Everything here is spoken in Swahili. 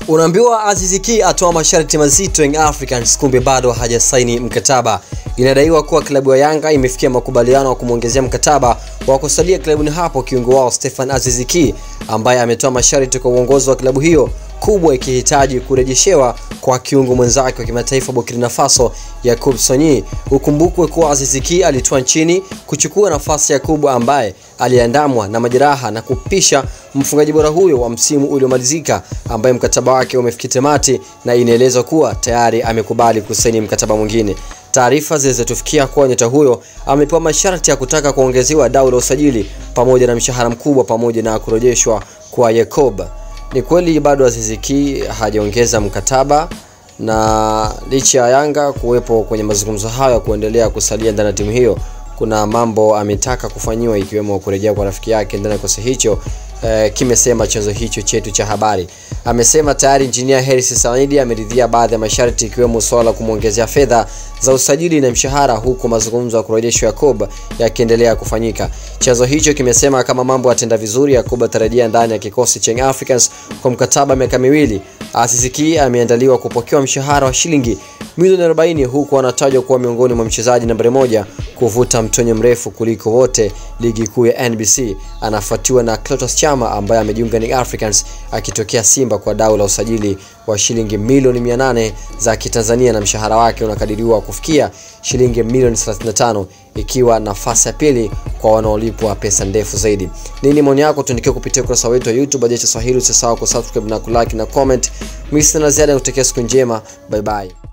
Unaambiwa Aziz Ki atoa masharti mazito Young Africans, kumbe bado hajasaini mkataba. Inadaiwa kuwa klabu ya Yanga imefikia makubaliano ya kumuongezea mkataba wa kusalia klabuni hapo kiungo wao Stefan Aziz Ki, ambaye ametoa masharti kwa uongozi wa klabu hiyo, kubwa ikihitaji kurejeshewa kwa kiungo mwenzake wa kimataifa Burkina Faso Yacoub Sonyi. Ukumbukwe kuwa Aziz Ki alitoa nchini kuchukua nafasi ya kubwa ambaye aliandamwa na majeraha na kupisha mfungaji bora huyo wa msimu uliomalizika, ambaye mkataba wake umefikia tamati na inaelezwa kuwa tayari amekubali kusaini mkataba mwingine. Taarifa zilizotufikia kwa nyota huyo amepewa masharti ya kutaka kuongezewa dau la usajili pamoja na mshahara mkubwa pamoja na kurejeshwa kwa Yacoub. Ni kweli bado Aziz Ki hajaongeza mkataba, na licha ya Yanga kuwepo kwenye mazungumzo hayo kuendelea kusalia ndani ya timu hiyo, kuna mambo ametaka kufanyiwa ikiwemo kurejea kwa rafiki yake ndani ya kikosi hicho. Kimesema chanzo hicho chetu cha habari. Amesema tayari Engineer Hersi Said ameridhia baadhi ya masharti ikiwemo swala kumuongezea fedha za usajili na mshahara, huku mazungumzo ya kurejeshwa Yacoub yakiendelea kufanyika. Chanzo hicho kimesema kama mambo yatenda vizuri, Yacoub atarejea ndani ya kikosi cha Young Africans kwa mkataba miaka miwili. Aziz Ki ameandaliwa kupokea mshahara wa shilingi milioni 40, huku anatajwa kuwa miongoni mwa mchezaji nambari 1 kuvuta mtonyo mrefu kuliko wote ligi kuu ya NBC. Anafuatiwa na Clatous Chama ambaye amejiunga na Young Africans akitokea Simba kwa dau la usajili wa shilingi milioni 800 za Kitanzania, na mshahara wake unakadiriwa kufikia shilingi milioni 35, ikiwa nafasi ya pili kwa wanaolipwa pesa ndefu zaidi. Nini maoni yako? Tuandikie kupitia ukurasa wetu wa YouTube Badilisha Swahili. Usisahau kusubscribe na kulike na comment. Mimi sina ziada, nikutakia siku njema. Bye bye.